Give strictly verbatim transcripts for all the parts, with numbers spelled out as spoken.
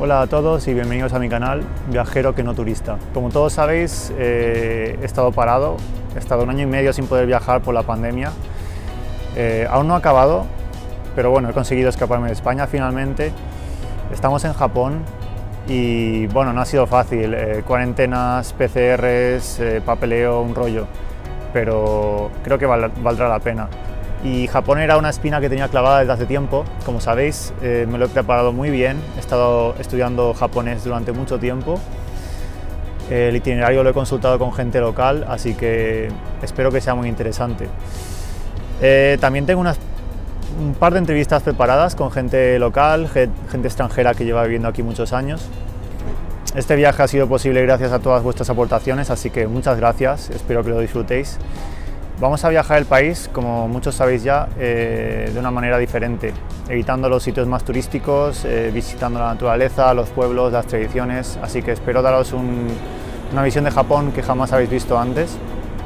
Hola a todos y bienvenidos a mi canal Viajero que no turista. Como todos sabéis, eh, he estado parado, he estado un año y medio sin poder viajar por la pandemia. Eh, aún no ha acabado, pero bueno, he conseguido escaparme de España finalmente. Estamos en Japón y bueno, no ha sido fácil, eh, cuarentenas, P C Rs, eh, papeleo, un rollo, pero creo que val, valdrá la pena. Y Japón era una espina que tenía clavada desde hace tiempo. Como sabéis, eh, me lo he preparado muy bien, he estado estudiando japonés durante mucho tiempo. El itinerario lo he consultado con gente local, así que espero que sea muy interesante. Eh, también tengo unas, un par de entrevistas preparadas con gente local, gente extranjera que lleva viviendo aquí muchos años. Este viaje ha sido posible gracias a todas vuestras aportaciones, así que muchas gracias, espero que lo disfrutéis. Vamos a viajar el país, como muchos sabéis ya, eh, de una manera diferente, evitando los sitios más turísticos, eh, visitando la naturaleza, los pueblos, las tradiciones, así que espero daros un, una visión de Japón que jamás habéis visto antes.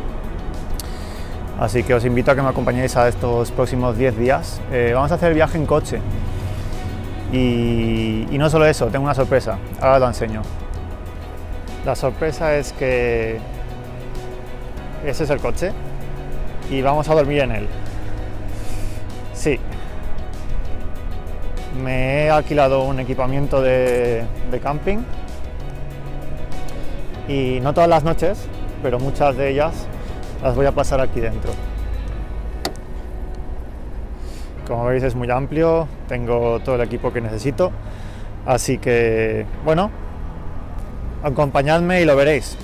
Así que os invito a que me acompañéis a estos próximos diez días. Eh, vamos a hacer el viaje en coche. Y, y no solo eso, tengo una sorpresa, ahora os la enseño. La sorpresa es que ese es el coche. Y vamos a dormir en él. Sí. Me he alquilado un equipamiento de, de camping. Y no todas las noches, pero muchas de ellas las voy a pasar aquí dentro. Como veis es muy amplio, tengo todo el equipo que necesito. Así que, bueno, acompañadme y lo veréis.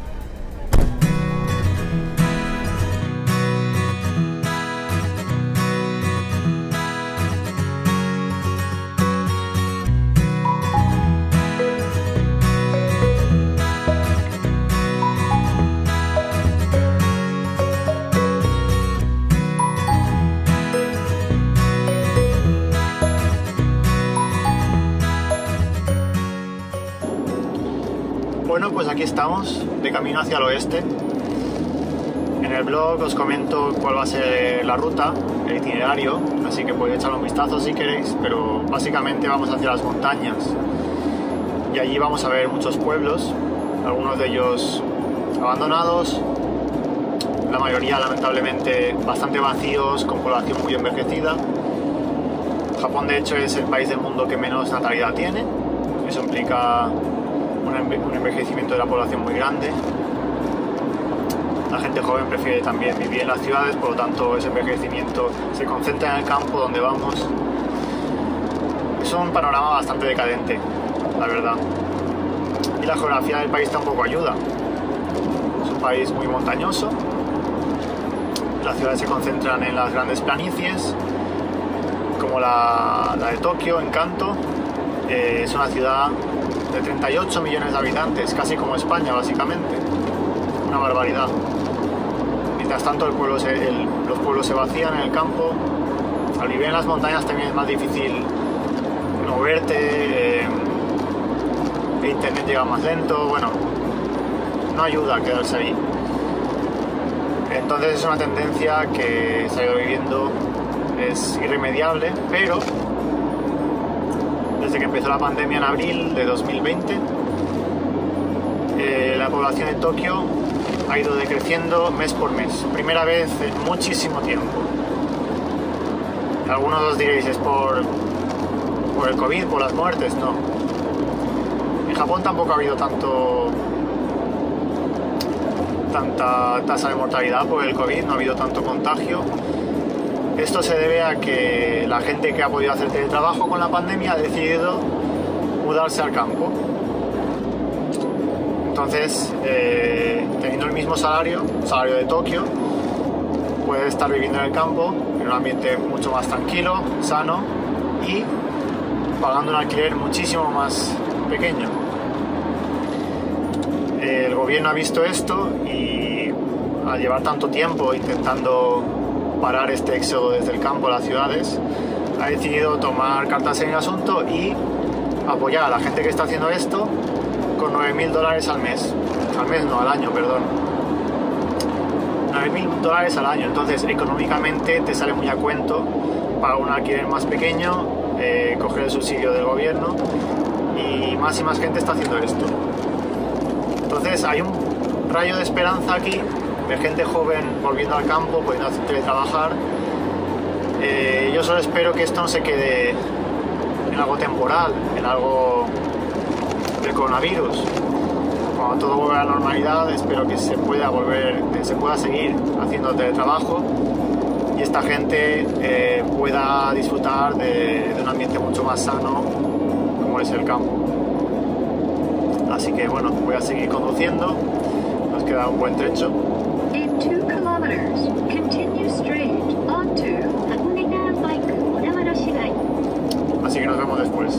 Bueno, pues aquí estamos, de camino hacia el oeste. En el blog os comento cuál va a ser la ruta, el itinerario, así que podéis echarle un vistazo si queréis, pero básicamente vamos hacia las montañas. Y allí vamos a ver muchos pueblos, algunos de ellos abandonados, la mayoría lamentablemente bastante vacíos, con población muy envejecida. Japón de hecho es el país del mundo que menos natalidad tiene, eso implica un envejecimiento de la población muy grande. La gente joven prefiere también vivir en las ciudades, por lo tanto ese envejecimiento se concentra en el campo donde vamos. Es un panorama bastante decadente, la verdad. Y la geografía del país tampoco ayuda. Es un país muy montañoso. Las ciudades se concentran en las grandes planicies, como la, la de Tokio, en Kanto. Eh, es una ciudad de treinta y ocho millones de habitantes, casi como España básicamente, una barbaridad. Mientras tanto el pueblo se, el, los pueblos se vacían en el campo. Al vivir en las montañas también es más difícil moverte, eh, el internet llega más lento, bueno, no ayuda a quedarse ahí. Entonces es una tendencia que se ha ido viviendo, es irremediable, pero desde que empezó la pandemia en abril de dos mil veinte, eh, la población de Tokio ha ido decreciendo mes por mes, primera vez en muchísimo tiempo. Algunos os diréis, es por, por el COVID, por las muertes, no. En Japón tampoco ha habido tanto, tanta tasa de mortalidad por el COVID, no ha habido tanto contagio. Esto se debe a que la gente que ha podido hacer teletrabajo con la pandemia ha decidido mudarse al campo. Entonces, eh, teniendo el mismo salario, salario de Tokio, puede estar viviendo en el campo, en un ambiente mucho más tranquilo, sano y pagando un alquiler muchísimo más pequeño. El gobierno ha visto esto y al llevar tanto tiempo intentando parar este éxodo desde el campo a las ciudades, ha decidido tomar cartas en el asunto y apoyar a la gente que está haciendo esto con nueve mil dólares al mes. Al mes no, al año, perdón. nueve mil dólares al año. Entonces, económicamente te sale muy a cuento pagar un alquiler más pequeño, eh, coger el subsidio del gobierno y más y más gente está haciendo esto. Entonces hay un rayo de esperanza aquí de gente joven volviendo al campo, pudiendo teletrabajar. Eh, yo solo espero que esto no se quede en algo temporal, en algo del coronavirus. Cuando todo vuelva a la normalidad, espero que se pueda volver, que se pueda seguir haciendo teletrabajo y esta gente eh, pueda disfrutar de, de un ambiente mucho más sano como es el campo. Así que bueno, voy a seguir conduciendo, nos queda un buen trecho. In two kilometers, continue straight onto Hakone Bike Odawara Shirai. Así que nos vemos después.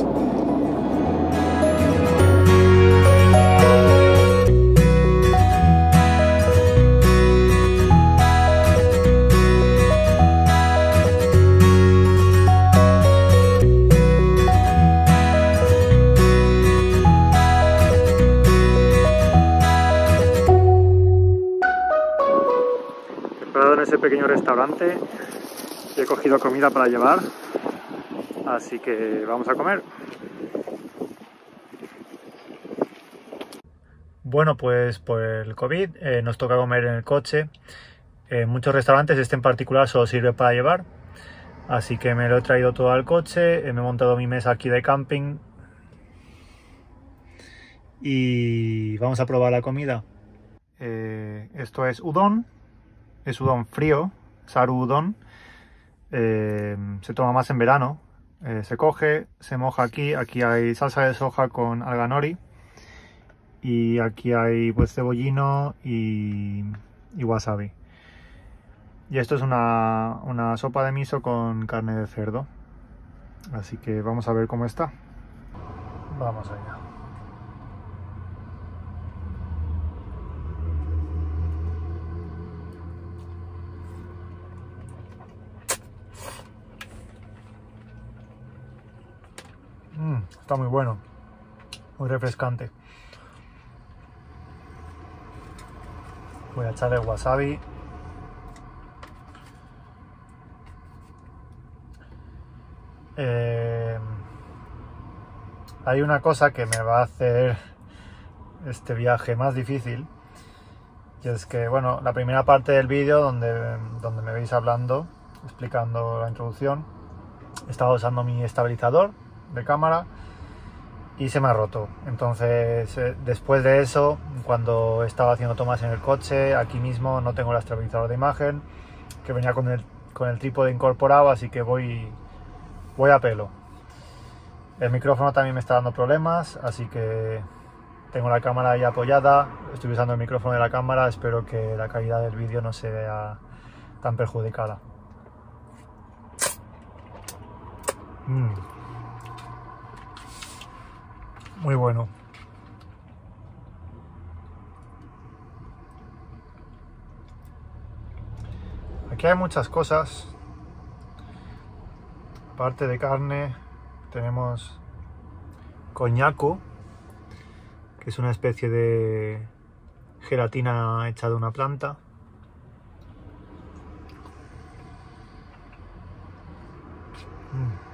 En ese pequeño restaurante y he cogido comida para llevar, así que vamos a comer. Bueno, pues por el COVID eh, nos toca comer en el coche. En muchos restaurantes, este en particular solo sirve para llevar, así que me lo he traído todo al coche, me he montado mi mesa aquí de camping y vamos a probar la comida. Eh, esto es udon. Es udon frío, saru udon, eh, se toma más en verano, eh, se coge, se moja aquí, aquí hay salsa de soja con alga nori y aquí hay pues cebollino y, y wasabi. Y esto es una, una sopa de miso con carne de cerdo, así que vamos a ver cómo está. Vamos allá. Mm, está muy bueno, muy refrescante. Voy a echarle wasabi. Eh, hay una cosa que me va a hacer este viaje más difícil, y es que, bueno, la primera parte del vídeo donde, donde me veis hablando, explicando la introducción, estaba usando mi estabilizador de cámara y se me ha roto. Entonces eh, después de eso, cuando estaba haciendo tomas en el coche, aquí mismo no tengo el estabilizador de imagen que venía con el, con el trípode incorporado, así que voy, voy a pelo. El micrófono también me está dando problemas, así que tengo la cámara ahí apoyada, estoy usando el micrófono de la cámara, espero que la calidad del vídeo no se vea tan perjudicada. Mm. Muy bueno. Aquí hay muchas cosas. Aparte de carne, tenemos coñaco, que es una especie de gelatina hecha de una planta. Mm.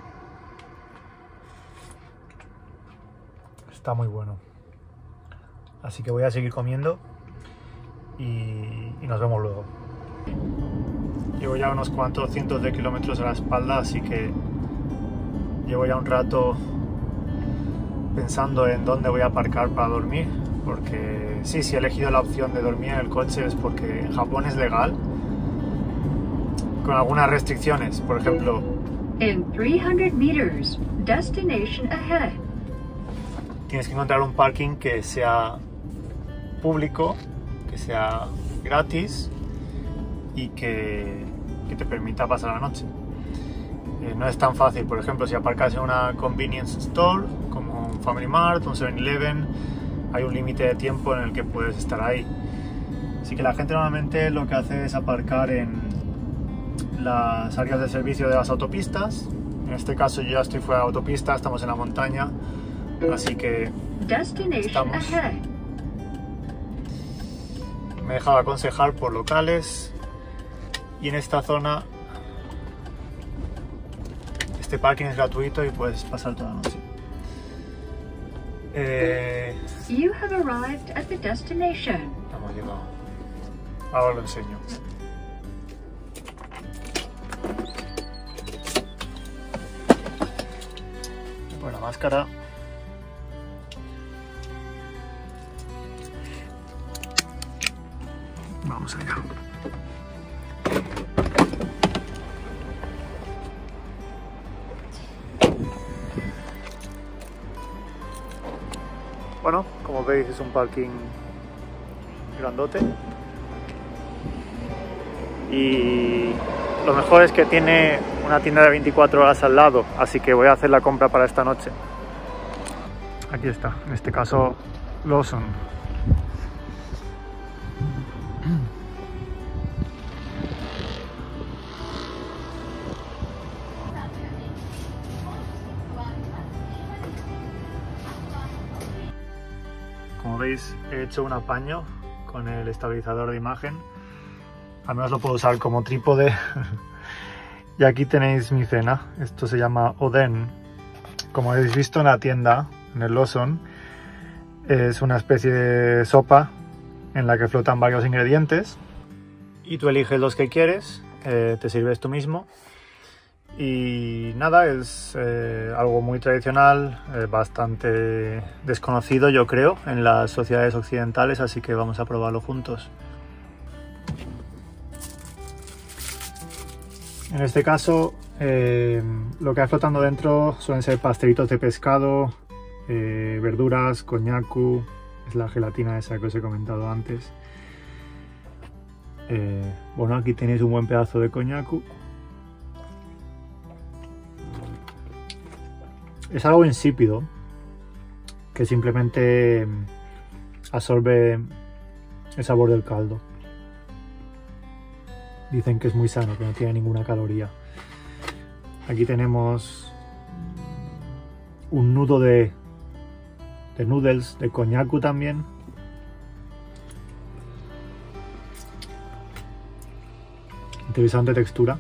Está muy bueno. Así que voy a seguir comiendo y, y nos vemos luego. Llevo ya unos cuantos cientos de kilómetros a la espalda, así que llevo ya un rato pensando en dónde voy a aparcar para dormir, porque sí, si he elegido la opción de dormir en el coche es porque en Japón es legal, con algunas restricciones. Por ejemplo, In three hundred meters, destination ahead. Tienes que encontrar un parking que sea público, que sea gratis y que, que te permita pasar la noche. Eh, no es tan fácil. Por ejemplo, si aparcas en una convenience store como un Family Mart, un seven eleven, hay un límite de tiempo en el que puedes estar ahí. Así que la gente normalmente lo que hace es aparcar en las áreas de servicio de las autopistas. En este caso yo ya estoy fuera de autopista, estamos en la montaña, así que estamos. Me he dejado aconsejar por locales y en esta zona este parking es gratuito y puedes pasar toda la noche. Eh, You have arrived at the destination. hemos llegado. Ahora lo enseño. Con la máscara. Vamos allá. Bueno, como veis es un parking grandote y lo mejor es que tiene una tienda de veinticuatro horas al lado, así que voy a hacer la compra para esta noche. Aquí está, en este caso Lawson. Como veis, he hecho un apaño con el estabilizador de imagen. Al menos lo puedo usar como trípode. Y aquí tenéis mi cena. Esto se llama oden. Como habéis visto en la tienda, en el Lawson, es una especie de sopa en la que flotan varios ingredientes. Y tú eliges los que quieres, eh, te sirves tú mismo. Y nada, es eh, algo muy tradicional, eh, bastante desconocido yo creo en las sociedades occidentales, así que vamos a probarlo juntos. En este caso eh, lo que hay flotando dentro suelen ser pastelitos de pescado, eh, verduras, coñacu, es la gelatina esa que os he comentado antes. Eh, bueno, aquí tenéis un buen pedazo de coñacu. Es algo insípido que simplemente absorbe el sabor del caldo. Dicen que es muy sano, que no tiene ninguna caloría. Aquí tenemos un nudo de, de noodles, de coñacu también. Interesante textura.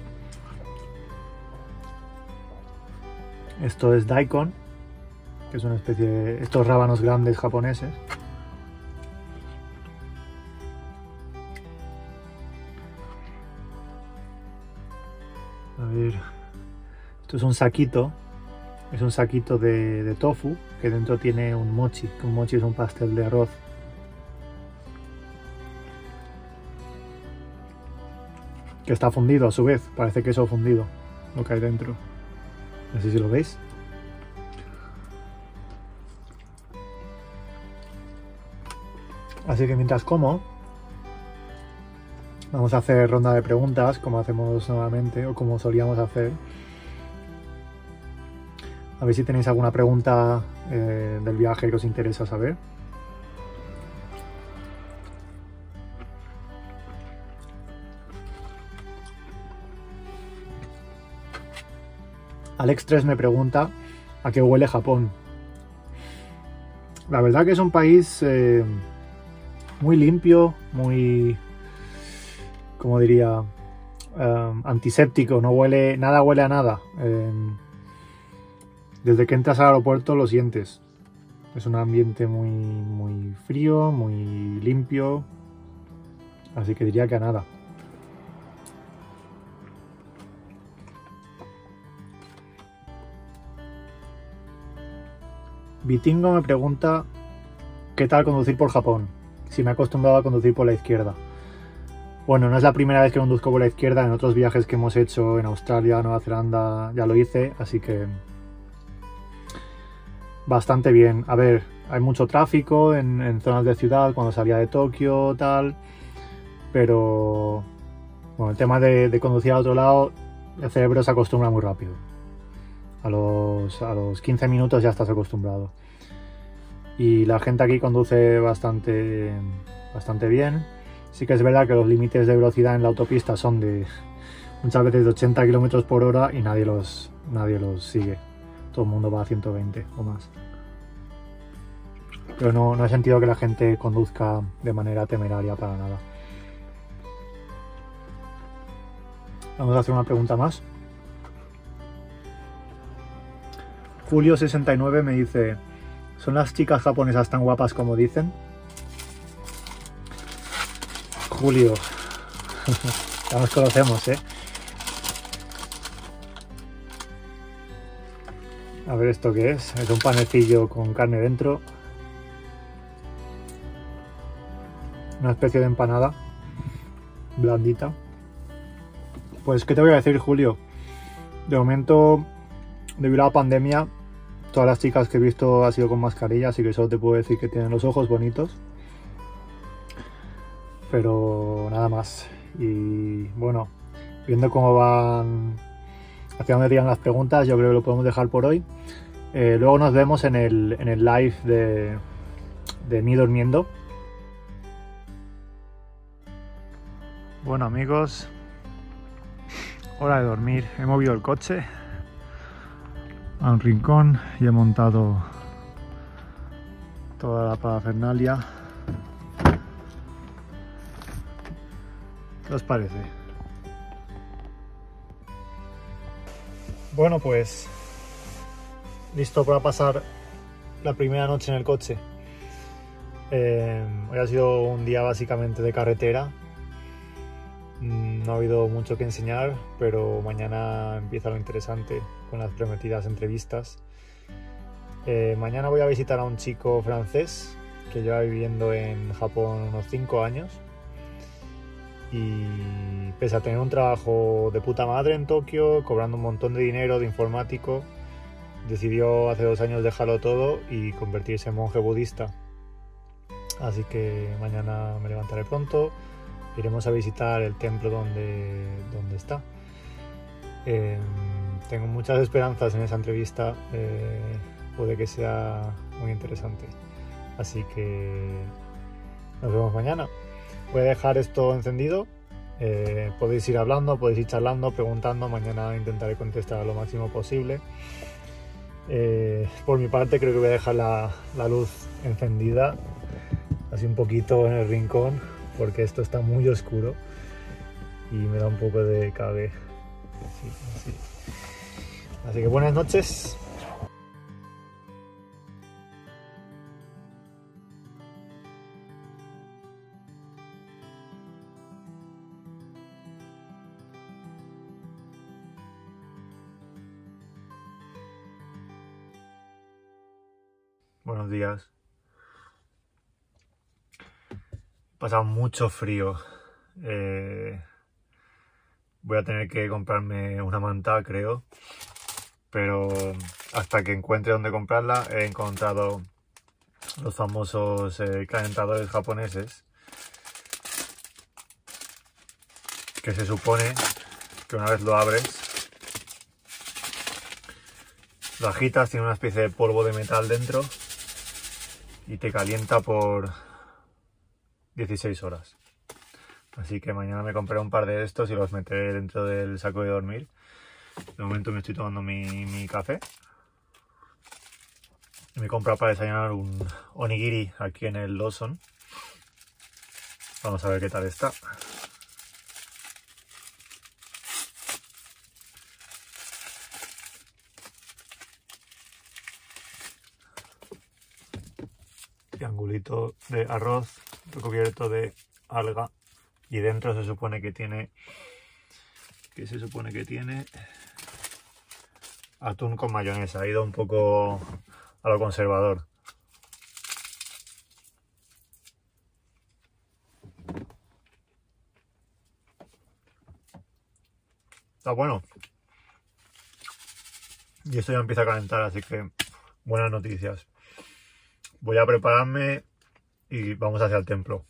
Esto es daikon, que es una especie de estos rábanos grandes japoneses. A ver, esto es un saquito, es un saquito de, de tofu que dentro tiene un mochi, que un mochi es un pastel de arroz. Que está fundido a su vez, parece queso fundido lo que hay dentro. No sé si lo veis. Así que mientras como, vamos a hacer ronda de preguntas, como hacemos normalmente, o como solíamos hacer. A ver si tenéis alguna pregunta eh, del viaje que os interesa saber. Alex tres me pregunta a qué huele Japón. La verdad que es un país eh, muy limpio, muy, como diría, eh, antiséptico, no huele, nada huele a nada. Eh, desde que entras al aeropuerto lo sientes. Es un ambiente muy, muy frío, muy limpio, así que diría que a nada. Vitingo me pregunta qué tal conducir por Japón, si me he acostumbrado a conducir por la izquierda. Bueno, no es la primera vez que conduzco por la izquierda, en otros viajes que hemos hecho en Australia, Nueva Zelanda, ya lo hice, así que bastante bien. A ver, hay mucho tráfico en, en zonas de ciudad, cuando salía de Tokio, tal, pero bueno, el tema de, de conducir al otro lado, el cerebro se acostumbra muy rápido. A los, a los quince minutos ya estás acostumbrado. Y la gente aquí conduce bastante, bastante bien. Sí que es verdad que los límites de velocidad en la autopista son de muchas veces de ochenta kilómetros por hora y nadie los, nadie los sigue. Todo el mundo va a ciento veinte o más. Pero no, no he sentido que la gente conduzca de manera temeraria para nada. Vamos a hacer una pregunta más. Julio sesenta y nueve me dice: ¿Son las chicas japonesas tan guapas como dicen? Julio. Ya nos conocemos, ¿eh? A ver esto qué es. Es un panecillo con carne dentro. Una especie de empanada. Blandita. Pues, ¿qué te voy a decir, Julio? De momento, debido a la pandemia, todas las chicas que he visto han sido con mascarilla, así que solo te puedo decir que tienen los ojos bonitos. Pero nada más. Y bueno, viendo cómo van, hacia dónde tiran las preguntas, yo creo que lo podemos dejar por hoy. Eh, luego nos vemos en el, en el live de, de mí durmiendo. Bueno, amigos, hora de dormir. He movido el coche a un rincón y he montado toda la parafernalia. ¿Qué os parece? Bueno, pues listo para pasar la primera noche en el coche. Eh, hoy ha sido un día básicamente de carretera. No ha habido mucho que enseñar, pero mañana empieza lo interesante con las prometidas entrevistas. Eh, mañana voy a visitar a un chico francés que lleva viviendo en Japón unos cinco años. Y pese a tener un trabajo de puta madre en Tokio, cobrando un montón de dinero de informático, decidió hace dos años dejarlo todo y convertirse en monje budista. Así que mañana me levantaré pronto, iremos a visitar el templo donde, donde está. Eh, tengo muchas esperanzas en esa entrevista, eh, puede que sea muy interesante. Así que nos vemos mañana. Voy a dejar esto encendido, eh, podéis ir hablando, podéis ir charlando, preguntando, mañana intentaré contestar lo máximo posible. Eh, por mi parte creo que voy a dejar la, la luz encendida, así un poquito en el rincón, porque esto está muy oscuro y me da un poco de cague. Sí, así. Así que buenas noches. Buenos días. He pasado mucho frío. Eh, voy a tener que comprarme una manta, creo. Pero hasta que encuentre dónde comprarla, he encontrado los famosos eh, calentadores japoneses. Que se supone que una vez lo abres, lo agitas, tiene una especie de polvo de metal dentro y te calienta por dieciséis horas. Así que mañana me compraré un par de estos y los meteré dentro del saco de dormir. De momento me estoy tomando mi, mi café. Me he comprado para desayunar un onigiri aquí en el Lawson. Vamos a ver qué tal está. Triangulito de arroz recubierto de alga y dentro se supone que tiene que se supone que tiene atún con mayonesa. Ha ido un poco a lo conservador. Está bueno y esto ya empieza a calentar, así que buenas noticias. Voy a prepararme y vamos hacia el templo.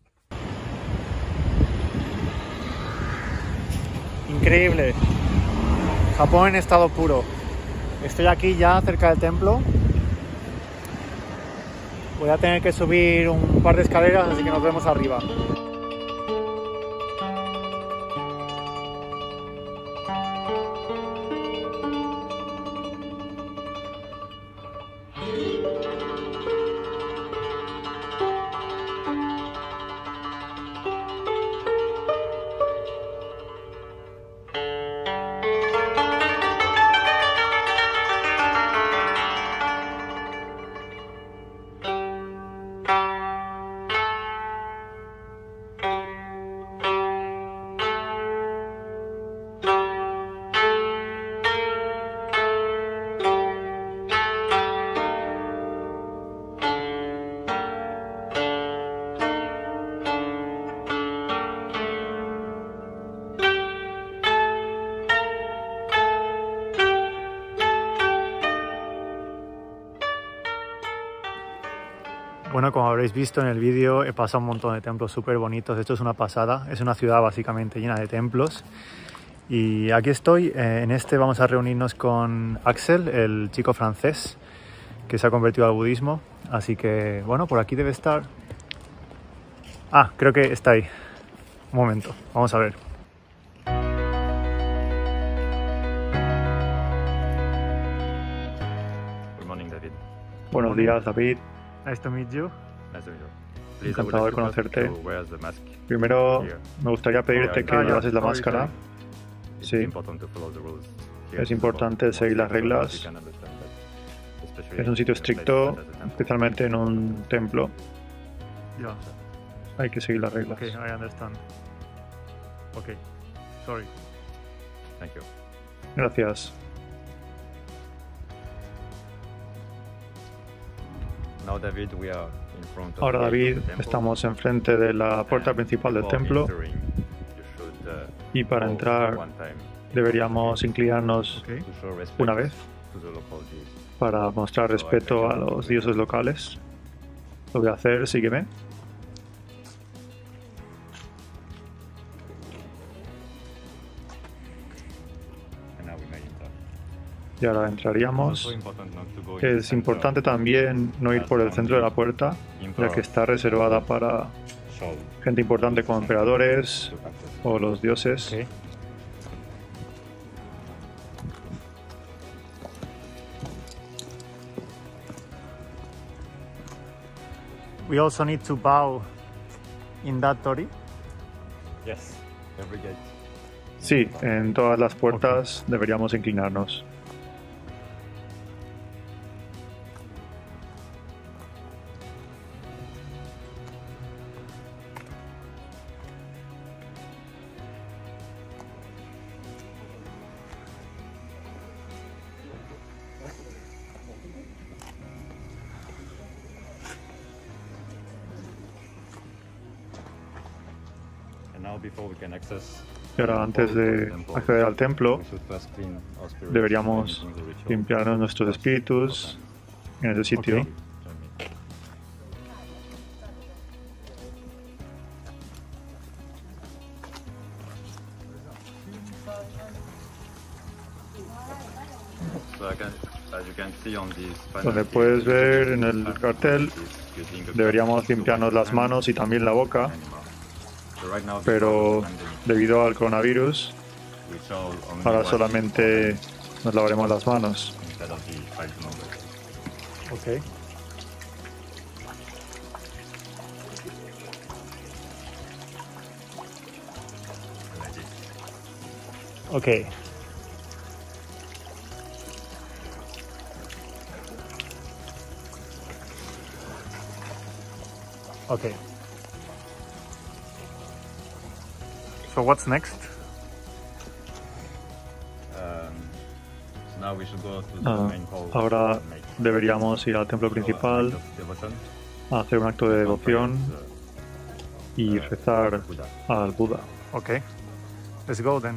Increíble. Japón en estado puro. Estoy aquí ya cerca del templo. Voy a tener que subir un par de escaleras, así que nos vemos arriba. Bueno, como habréis visto en el vídeo, he pasado un montón de templos súper bonitos. Esto es una pasada. Es una ciudad básicamente llena de templos. Y aquí estoy. En este vamos a reunirnos con Axel, el chico francés que se ha convertido al budismo. Así que, bueno, por aquí debe estar. Ah, creo que está ahí. Un momento, vamos a ver. Good morning, David. Buenos días, David. Nice to meet you. Nice to meet you. Please, I would Encantado de like to ask conocerte. you where the mask. Primero, Here. me gustaría pedirte que Ah, ya. llevases la Sorry, máscara. It's Sí. important to follow the rules. Here Es in importante Singapore. seguir las reglas. You can understand that. Especially Es un sitio in places estricto, such as the temple. especialmente en un templo. Yeah. Hay que seguir las reglas. Okay, I understand. Okay. Sorry. Thank you. Gracias. Now, David, we are in front of Ahora, the gate David, of the temple. estamos enfrente de la puerta And principal del before templo entering, you should, uh, y para bow entrar one time deberíamos inclinarnos to show respect una vez to the local deities. para mostrar respeto a los dioses locales. Lo voy a hacer, sígueme. And now we may enter. Y ahora entraríamos. Es importante también no ir por el centro de la puerta, ya que está reservada para gente importante como emperadores o los dioses. Okay. We also need to bow in that torii. Yes, every gate. Sí, en todas las puertas deberíamos inclinarnos. And now before we can access, Y ahora, antes de acceder al templo, we should first clean our spirits deberíamos and do the ritual. limpiarnos nuestros espíritus en ese sitio. Okay. Join me. So I can, as you can see on this panel, Donde puedes ver en el cartel, using a deberíamos limpiarnos las manos y también la boca, So right now, pero before the debido al coronavirus, we shall only ahora wash solamente nos lavaremos las manos. instead of the five numbers. Ok. Like this. Ok. Okay. So what's next? Um, so now we should go to the Ah, main hall ahora and make deberíamos ir al templo so, principal act of devotion, a hacer un acto de devoción uh, y uh, rezar Buddha. al Buda. Okay, let's go then.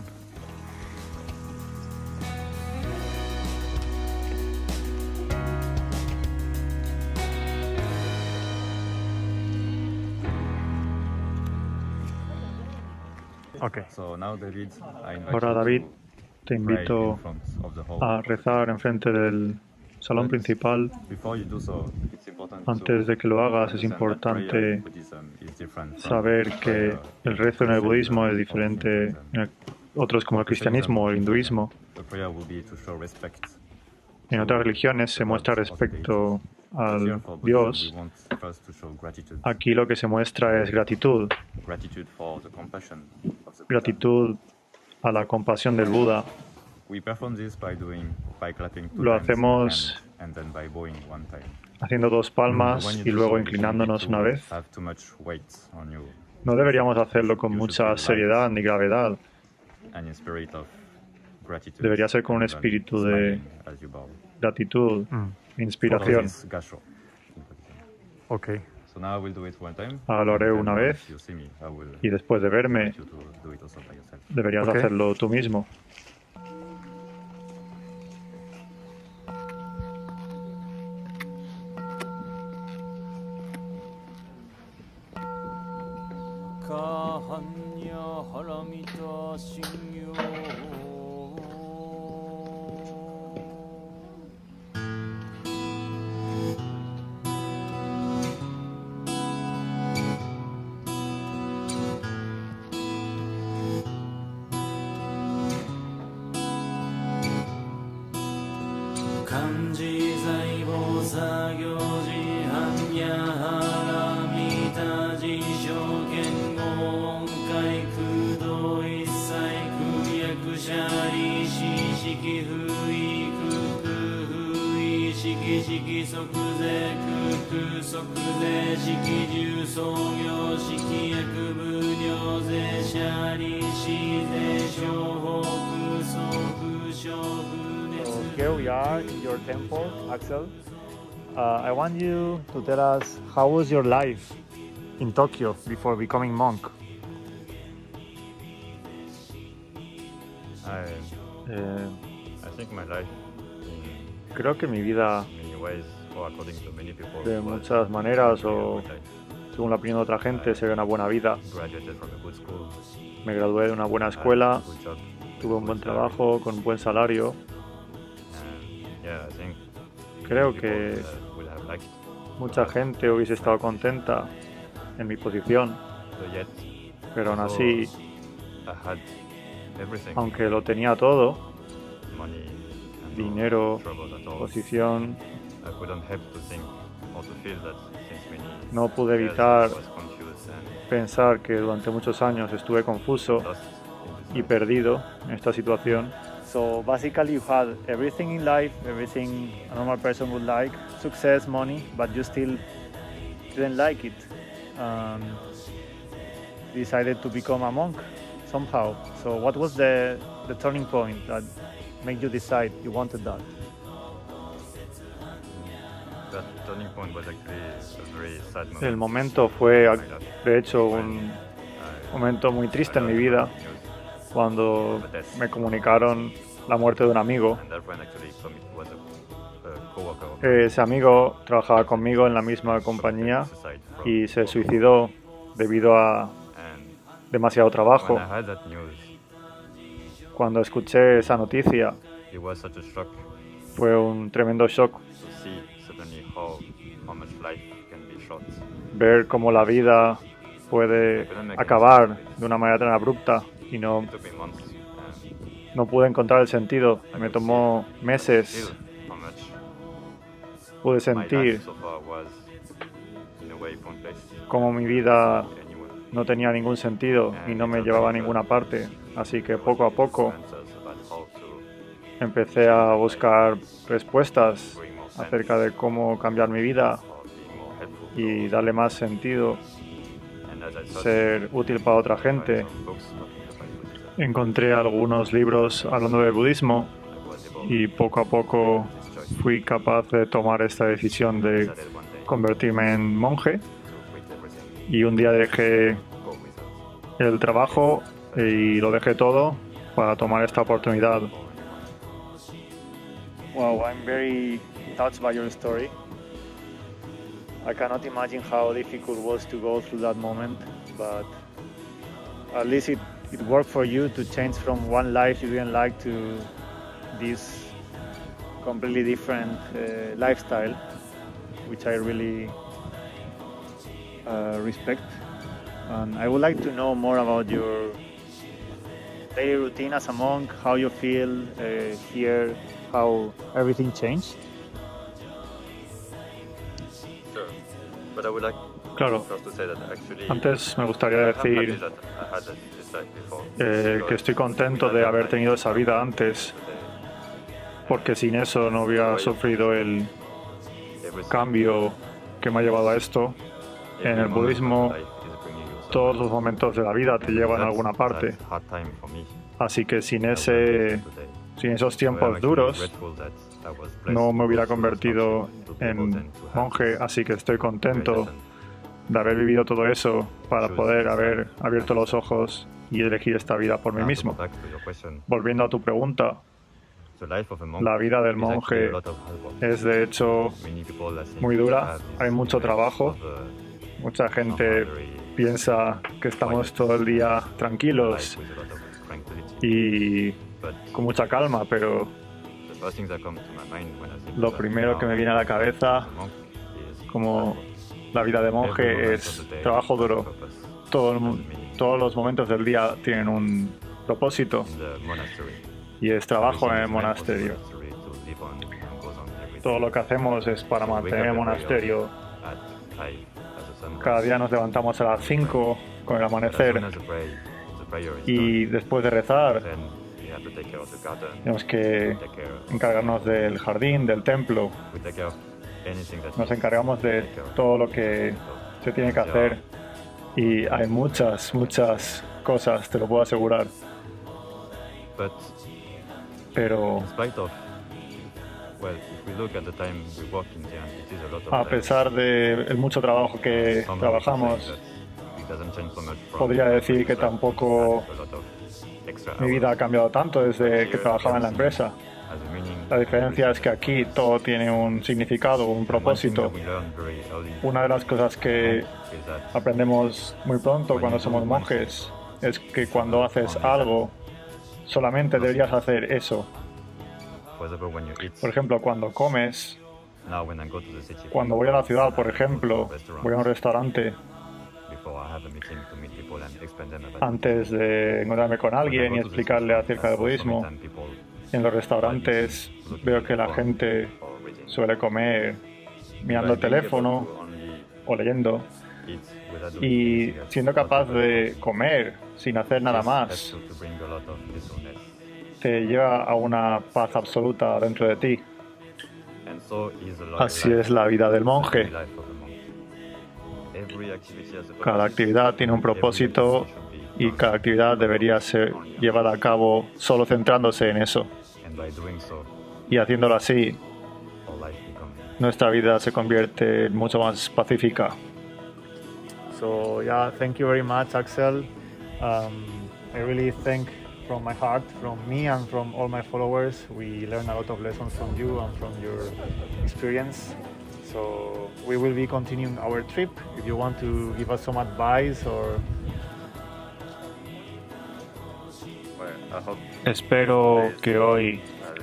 Okay. So now, David, I invite Ahora, you David, to te pray invito in front of the hall. a rezar enfrente del salón principal. Before you do so, it's important to Antes de que lo hagas, es understand that prayer importante in Buddhism is different from saber que prayer el rezo en el budismo es diferente en el- otros como el cristianismo o el hinduismo. The prayer will be to show respect. En otras religiones se muestra respeto Here al for Buddhism, Dios. we want first to show gratitude. Aquí lo que se muestra es gratitud, Gratitude for the compassion of the Buddha. gratitud a la compasión del Buda. We perform this by doing by clapping two Lo times hacemos and, and then by bowing one time. Haciendo dos palmas When you y do luego so, you inclinándonos need una to vez. have too much weight on you. No deberíamos hacerlo con mucha seriedad ni gravedad. And in spirit of gratitude. Debería ser con un and then espíritu de smiling as you bow. gratitud, Mm. inspiración. This is Gasho. Okay. So now I will do it one time. Ahora lo haré and then una once vez you see me, I will y después de verme invite you to do it also by yourself. deberías Ok. hacerlo tú mismo. So here we are in your temple, Axel. Uh, I want you to tell us how was your life in Tokyo before becoming monk? I, Eh, I think my life, in creo que mi vida, many ways, or according to many people, de was muchas maneras really a o good life. según la opinión de otra gente, sería una buena vida. Graduated from a good school, Me gradué de una buena had escuela, a good job, tuve un buen good salary, trabajo con un buen salario. and yeah, I think Creo people, que uh, would have liked mucha gente hubiese estado contenta en mi posición, so yet, pero aún also, así, I had everything, aunque lo tenía todo, money, and dinero, no troubles at all. posición, I couldn't help to think or to feel that since many no pude years evitar I was confused and pensar que durante muchos años estuve confuso lost in this y perdido en esta situación. So basically you had everything in life, everything a normal person would like, success, money, but you still didn't like it. Um, decided to become a monk somehow. So what was the, the turning point that made you decide you wanted that? That turning point was actually a very sad moment. El momento fue, in my life. de hecho, un I- momento muy triste I en mi learned vida about news, cuando me comunicaron la muerte de un amigo. and that friend actually commit- was a, a coworker of mine. Ese amigo trabajaba conmigo en la misma compañía Suicide from y se work. suicidó debido a And demasiado trabajo. when I heard that news, Cuando escuché esa noticia it was such a shock fue un tremendo shock to see suddenly how, how much life can be short. ver cómo la vida puede acabar de una manera tan abrupta y no, It took me months and no pude encontrar el sentido. Me tomó feel meses, how much pude my sentir life so far was in a way pointless cómo mi vida to anyone. no tenía ningún sentido y no me llevaba a ninguna parte. Así que poco a poco Answers about how to empecé a buscar respuestas acerca de cómo cambiar mi vida or be more helpful. y darle más sentido, And as I thought, ser útil para otra I found gente. some books talking about Buddhism. Encontré algunos libros hablando del budismo I was able y poco a poco to this choice. fui capaz de tomar esta decisión de Decided one day convertirme en monje to quit everything, y un día dejé go without. el trabajo y lo dejé todo para tomar esta oportunidad. Wow, I'm very touched by your story. I cannot imagine how difficult it was to go through that moment, but at least it, it worked for you to change from one life you didn't like to this completely different uh, lifestyle, which I really uh, respect. And I would like to know more about your daily routine as a monk, how you feel uh, here, how everything changed. Sure. But I would like Claro, first to say that actually antes me gustaría I'm happy decir that I had that this life before. eh, que estoy contento de haber tenido esa vida antes, porque sin eso no hubiera sufrido el cambio que me ha llevado a esto. En el budismo, todos los momentos de la vida te llevan a alguna parte, así que sin ese, sin esos tiempos duros no me hubiera convertido en monje, así que estoy contento de haber vivido todo eso para poder haber abierto los ojos y elegir esta vida por mí mismo. Volviendo a tu pregunta, la vida del monje es de hecho muy dura, hay mucho trabajo Mucha gente piensa que estamos todo el día tranquilos y con mucha calma, pero lo primero que me viene a la cabeza, como la vida de monje, es trabajo duro. Todo el mu- todos los momentos del día tienen un propósito y es trabajo en el monasterio. Todo lo que hacemos es para mantener el monasterio. Cada día nos levantamos a las cinco con el amanecer y después de rezar tenemos que encargarnos del jardín, del templo. Nos encargamos de todo lo que se tiene que hacer y hay muchas, muchas cosas, te lo puedo asegurar. Pero a pesar del mucho trabajo que trabajamos, podría decir que tampoco mi vida ha cambiado tanto desde que trabajaba en la empresa. La diferencia es que aquí todo tiene un significado, un propósito. Una de las cosas que aprendemos muy pronto cuando somos monjes es que cuando haces algo, solamente deberías hacer eso. Por ejemplo, cuando comes, cuando voy a la ciudad, por ejemplo, voy a un restaurante, antes de encontrarme con alguien y explicarle acerca del budismo, en los restaurantes veo que la gente suele comer mirando el teléfono o leyendo, y siendo capaz de comer sin hacer nada más te lleva a una paz absoluta dentro de ti. Así es la vida del monje. Cada actividad tiene un propósito y cada actividad debería ser llevada a cabo solo centrándose en eso. Y haciéndolo así, nuestra vida se convierte mucho más pacífica. So yeah, thank you very much, Axel. Um, I really thank from my heart, from me and from all my followers. We learn a lot of lessons from you and from your experience. So we will be continuing our trip. If you want to give us some advice or Espero que hoy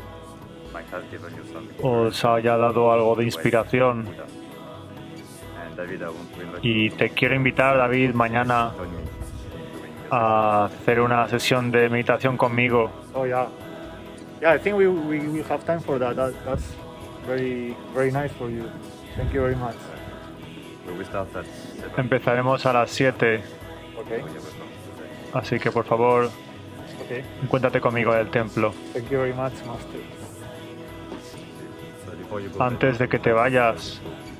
os haya dado algo de inspiración y te quiero invitar, David, mañana a hacer una sesión de meditación conmigo. oh yeah, yeah. I think we we will have time for that. that that's very very nice for you. Thank you very much. Empezaremos a las siete, Okay. así que por favor, Okay. encuéntrate conmigo en el templo. Thank you very much, Master. Antes de que te vayas,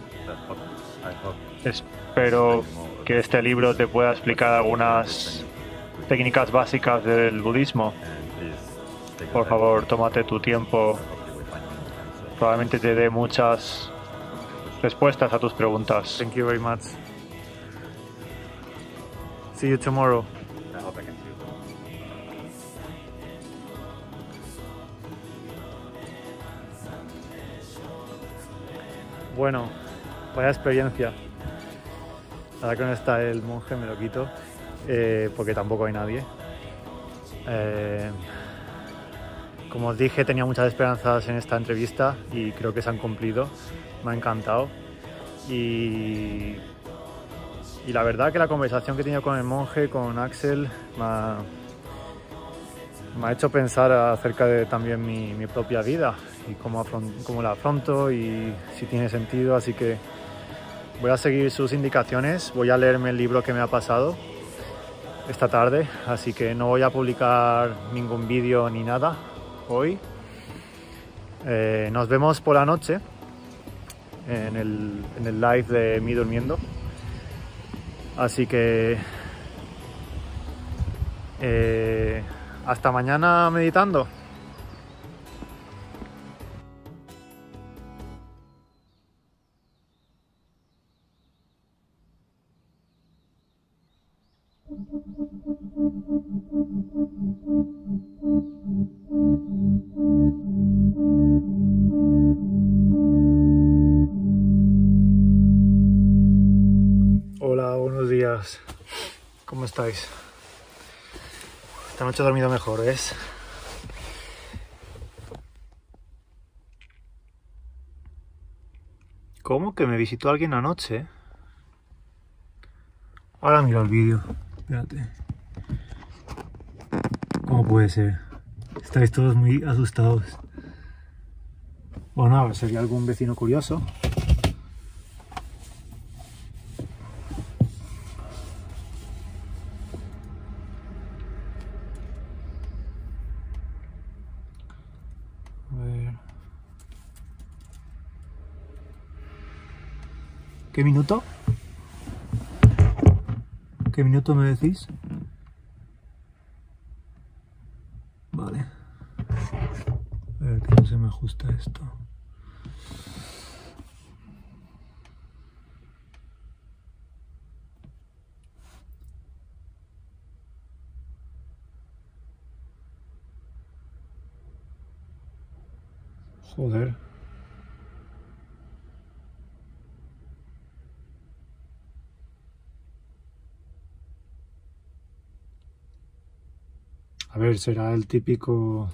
espero que este libro te pueda explicar algunas técnicas básicas del budismo. Por favor, tómate tu tiempo. Probablemente te dé muchas respuestas a tus preguntas. Thank you very much. See you tomorrow. Bueno, vaya experiencia. Ahora que no está el monje me lo quito, eh, porque tampoco hay nadie. Eh, como os dije, tenía muchas esperanzas en esta entrevista y creo que se han cumplido. Me ha encantado. Y, y la verdad que la conversación que he tenido con el monje, con Axel, me ha, me ha hecho pensar acerca de también mi, mi propia vida y cómo, afront- cómo la afronto y si tiene sentido. Así que voy a seguir sus indicaciones, voy a leerme el libro que me ha pasado esta tarde, así que no voy a publicar ningún vídeo ni nada hoy. Eh, nos vemos por la noche en el, en el live de mí durmiendo. Así que eh, hasta mañana meditando. chicos, ¿cómo estáis? Esta noche he dormido mejor, ¿ves? ¿Cómo? ¿Que me visitó alguien anoche? Ahora miro el vídeo. Espérate. ¿Cómo puede ser? Estáis todos muy asustados. Bueno, a ver, sería algún vecino curioso. A ver. ¿Qué minuto? ¿Qué minuto me decís? Vale. A ver que no se me ajusta esto. Joder. A ver, será el típico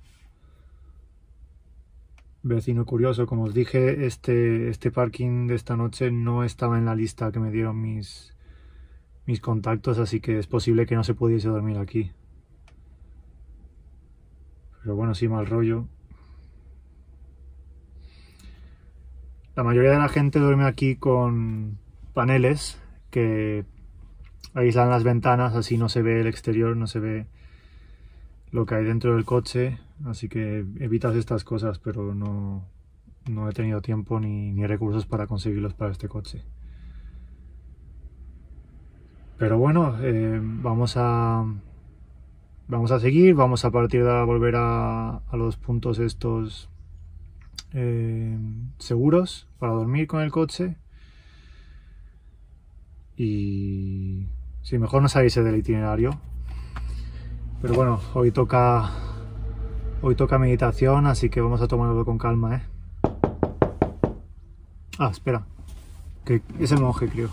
vecino curioso. Como os dije, este, este parking de esta noche no estaba en la lista que me dieron mis, mis contactos, así que es posible que no se pudiese dormir aquí. Pero bueno, sí, mal rollo. La mayoría de la gente duerme aquí con paneles que aíslan las ventanas, así no se ve el exterior, no se ve lo que hay dentro del coche, así que evitas estas cosas, pero no, no he tenido tiempo ni, ni recursos para conseguirlos para este coche. Pero bueno, eh, vamos a vamos a seguir, vamos a partir de ahora volver a, a los puntos estos eh, seguros para dormir con el coche. Y sí, mejor no salirse del itinerario. Pero bueno, hoy toca hoy toca meditación, así que vamos a tomarlo con calma, ¿eh? Ah, espera, que es el monje, creo.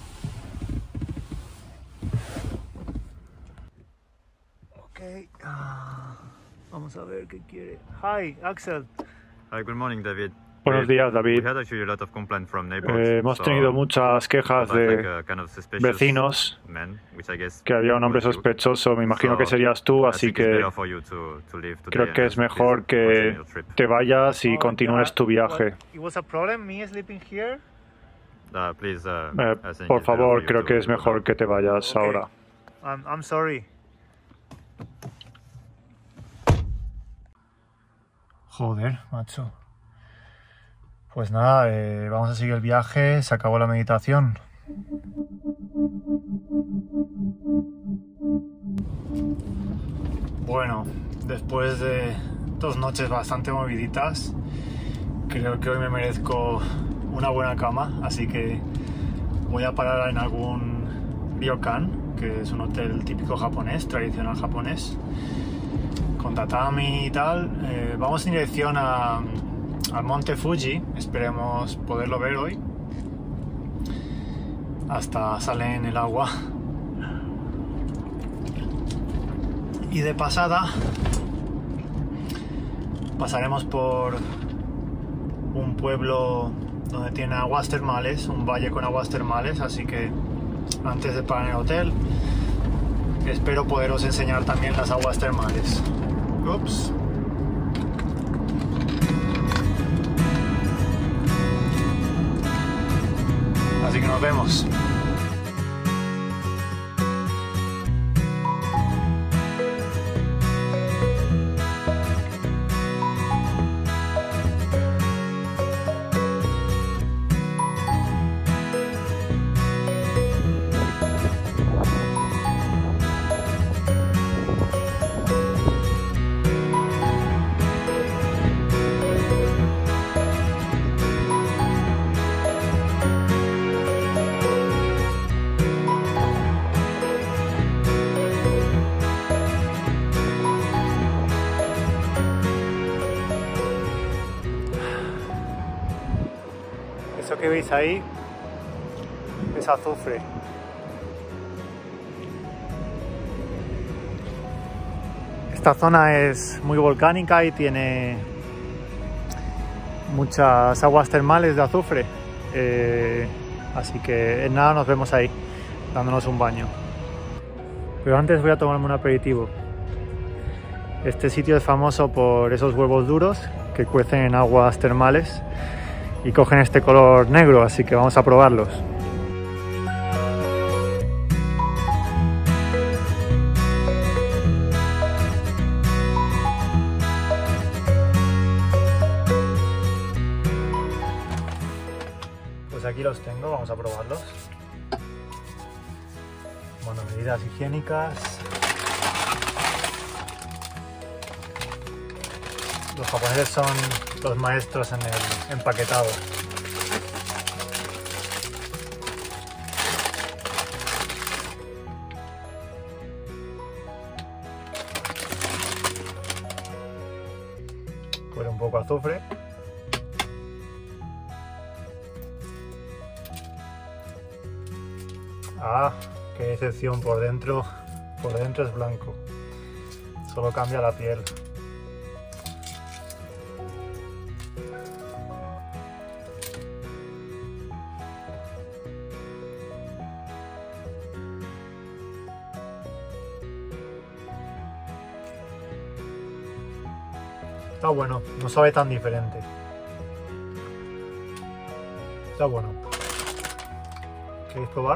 Ok, ah, vamos a ver qué quiere. Hi, Axel. Hi, good morning, David. Buenos días, David. We had actually a lot of complaints from neighbors, Eh, hemos so tenido muchas quejas like de a kind of suspicious vecinos man, which I guess que había un hombre was you. sospechoso, me imagino que So, serías tú, I así think it's que better for you to- to leave today creo que and es please mejor que continue your trip. te vayas y Oh, continúes yeah. tu viaje. What, it was a problem me sleeping here? Uh, please, uh, Eh, I think por it's better for favor, you creo to- que es to go mejor now. que te vayas Okay. ahora. I'm, I'm sorry. Joder, macho. Pues nada, eh, vamos a seguir el viaje, se acabó la meditación. Bueno, después de dos noches bastante moviditas, creo que hoy me merezco una buena cama, así que voy a parar en algún ryokan, que es un hotel típico japonés, tradicional japonés, con tatami y tal. Eh, vamos en dirección a, al monte Fuji, esperemos poderlo ver hoy, hasta sale en el agua. Y de pasada pasaremos por un pueblo donde tiene aguas termales, un valle con aguas termales, así que antes de parar en el hotel espero poderos enseñar también las aguas termales. Ups. Así que nos vemos. Eso que veis ahí es azufre. Esta zona es muy volcánica y tiene muchas aguas termales de azufre, eh, así que en nada nos vemos ahí dándonos un baño. Pero antes voy a tomarme un aperitivo. Este sitio es famoso por esos huevos duros que cuecen en aguas termales y cogen este color negro, así que vamos a probarlos. Pues aquí los tengo, vamos a probarlos. Bueno, medidas higiénicas. Los japoneses son los maestros en el empaquetado. Huele un poco a azufre. Ah, qué decepción, por dentro. Por dentro es blanco. Solo cambia la piel. Está bueno, no sabe tan diferente. Está bueno. ¿Queréis probar?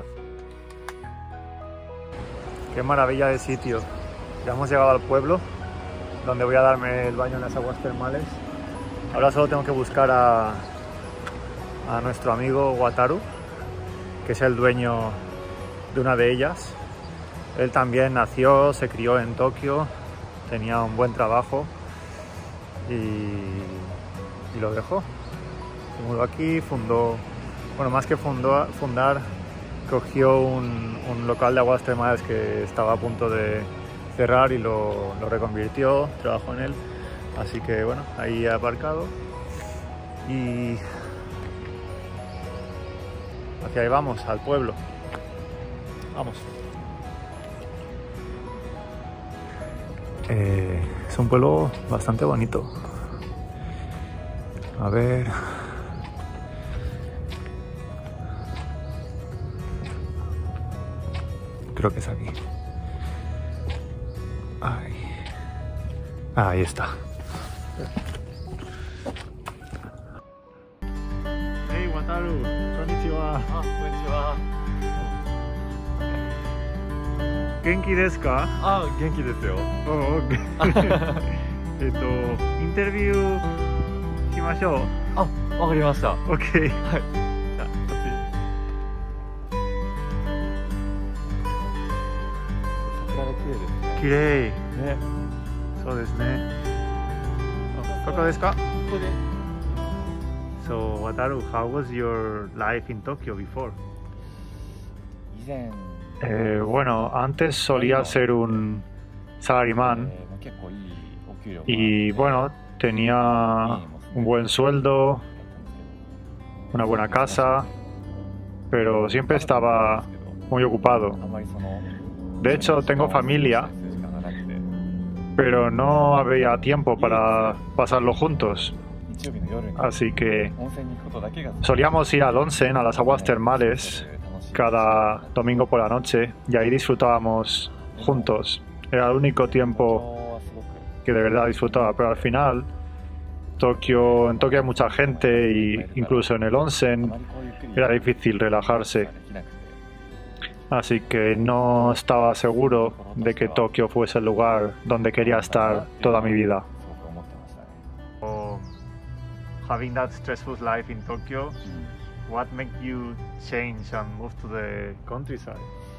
Qué maravilla de sitio. Ya hemos llegado al pueblo, donde voy a darme el baño en las aguas termales. Ahora solo tengo que buscar a, a nuestro amigo Wataru, que es el dueño de una de ellas. Él también nació, se crió en Tokio, tenía un buen trabajo. Y, y lo dejó. Se mudó aquí, fundó, bueno, más que fundó, fundar, cogió un, un local de aguas termales que estaba a punto de cerrar y lo, lo reconvirtió, trabajó en él. Así que bueno, ahí he aparcado y hacia ahí vamos, al pueblo. Vamos. Eh, es un pueblo bastante bonito. A ver. Creo que es aquí. Ahí. Ah, ahí está. Hey, Wataru. Konnichiwa. Ah, konnichiwa. Genki desu ka? あ、元気ですよ。 Oh, okay. えっと、インタビューしましょう。 あ、わかりました。 OK。 はい。じゃあ、こっち。桜が綺麗ですね。 綺麗。 ね。 そうですね。ここですか？ ここで。 So, Wataru, how was your life in Tokyo before? 以前。 Eh, bueno, antes solía ser un salaryman y bueno, tenía un buen sueldo, una buena casa, pero siempre estaba muy ocupado. De hecho, tengo familia, pero no había tiempo para pasarlo juntos. Así que solíamos ir al onsen, a las aguas termales, cada domingo por la noche, y ahí disfrutábamos juntos. Era el único tiempo que de verdad disfrutaba, pero al final Tokio, en Tokio hay mucha gente y incluso en el onsen era difícil relajarse. Así que no estaba seguro de que Tokio fuese el lugar donde quería estar toda mi vida. Having that stressful life in Tokyo, what made you change and move to the countryside?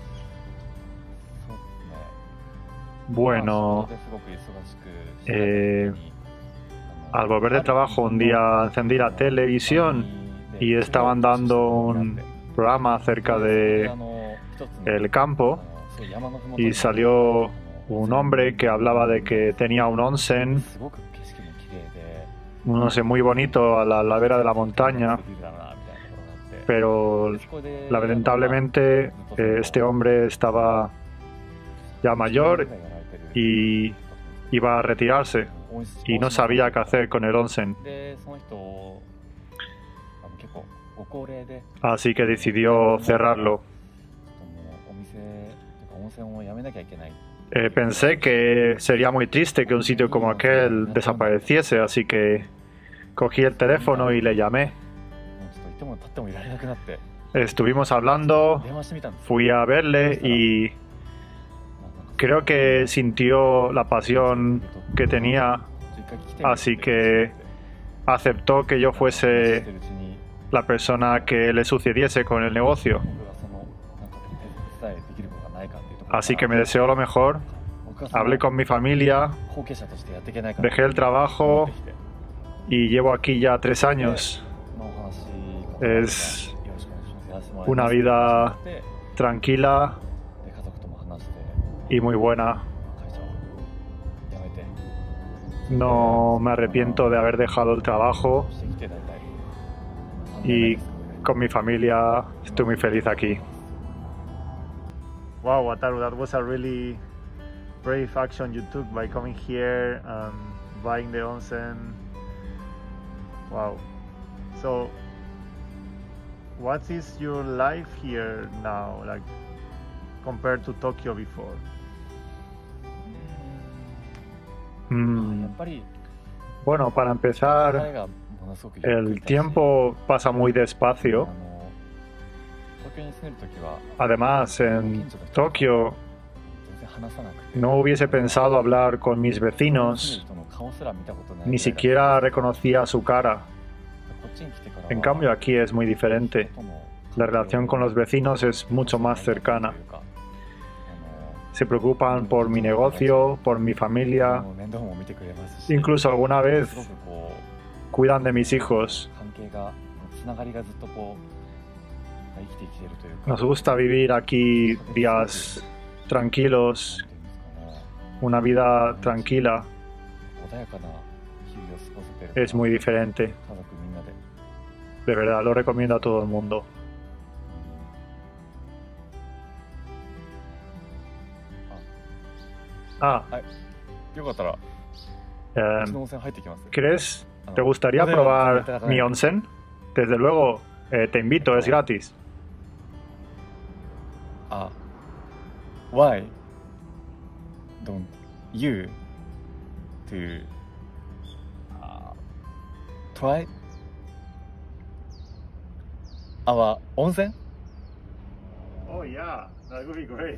Bueno, eh, al volver de trabajo un día encendí la televisión y estaban dando un programa acerca de el campo y salió un hombre que hablaba de que tenía un onsen, un onsen muy bonito a la ladera de la montaña, pero lamentablemente eh, este hombre estaba ya mayor y, iba a retirarse y no sabía qué hacer con el onsen. でその人あの結構ご高齢で Así que decidió cerrarlo. ちょっともうお店というか温泉をやめなきゃいけない。 Eh, pensé que sería muy triste que un sitio como aquel desapareciese, así que cogí el teléfono y le llamé. もうちょっといても立ってもいられなくなって Estuvimos hablando, 電話してみたんです。 fui a verle y まあなんか creo que sintió la pasión que tenía, ちょっと一回来てみる así que aceptó que yo し fuese てるうちに la persona que le sucediese con el negocio. 僕がそのなんか手伝いできることがないかっていうところ Así que me deseó lo mejor, 僕はその hablé con mi familia, 後継者としてやっていけないか dejé el 思 trabajo ってきて y llevo aquí ya tres años. のお話 Es よろしくお願いします。やらせてもらいます una vida で tranquila で家族とも話して y muy buena. 会社を辞めて No me arrepiento de haber dejado el trabajo してきて大体 y con mi familia estoy muy feliz aquí. Wow, Wataru, that was a really brave action you took by coming here and buying the onsen. Wow. So, what is your life here now, like compared to Tokyo before? や Mm, っぱり bueno, para 流れ empezar, がものすごくゆっくり el だし tiempo pasa muy あ despacio. の東京に住んでる時は Además, en Tokio 全然話さなくて no hubiese pensado hablar con mis 住んでる vecinos, 人の顔すら見たことない ni ぐらいだ siquiera reconocía su cara. こっちに来てからは En cambio, aquí es muy diferente. 人との La relación con los vecinos es mucho más cercana. というかあ Se preocupan por mi negocio, por mi の familia, 面倒も見てくれますし incluso alguna vez すごくこ cuidan de mis hijos. う関係がつながりがずっとこう生きてきているというか Nos gusta vivir aquí días tranquilos, なんていうんですかね una vida tranquila. 穏やかな日々を過ごせてる Es muy diferente. 家族みんなで De verdad, lo recomiendo a todo el mundo. あ Ah, よかったら em, うちの温泉入ってきます ¿crees? あの ¿Te gustaría お電話 probar いただかない mi onsen? Desde luego, eh, te invito, es gratis. あ Why don't you to uh, try our 温泉 Oh yeah, that would be great.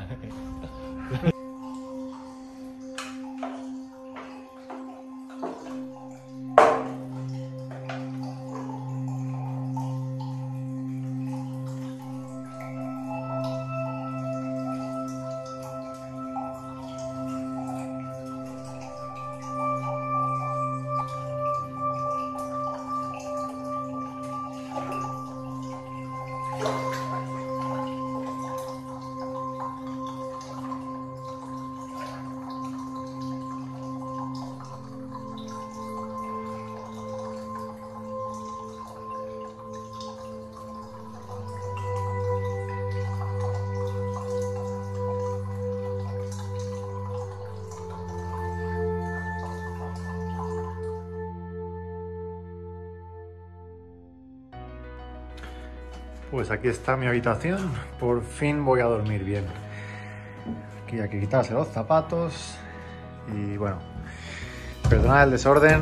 Pues aquí está mi habitación, por fin voy a dormir bien. Aquí hay que quitarse los zapatos y bueno, perdonad el desorden.